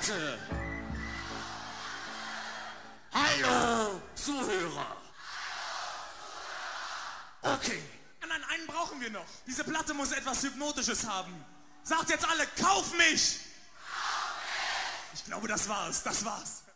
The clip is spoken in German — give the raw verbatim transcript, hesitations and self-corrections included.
Platte. Hallo, Zuhörer. Okay. Nein, einen brauchen wir noch. Diese Platte muss etwas Hypnotisches haben. Sagt jetzt alle, kauf mich! Kauf mich! Ich glaube, das war's, das war's.